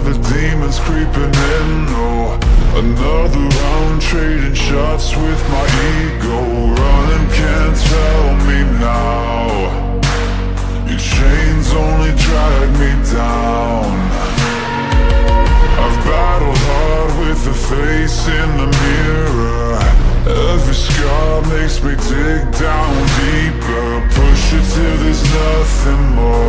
the demons creeping in, no. Another round trading shots with my ego. Running can't tell me now. Your chains only drag me down. I've battled hard with the face in the mirror. Every scar makes me dig down deeper. Push it till there's nothing more.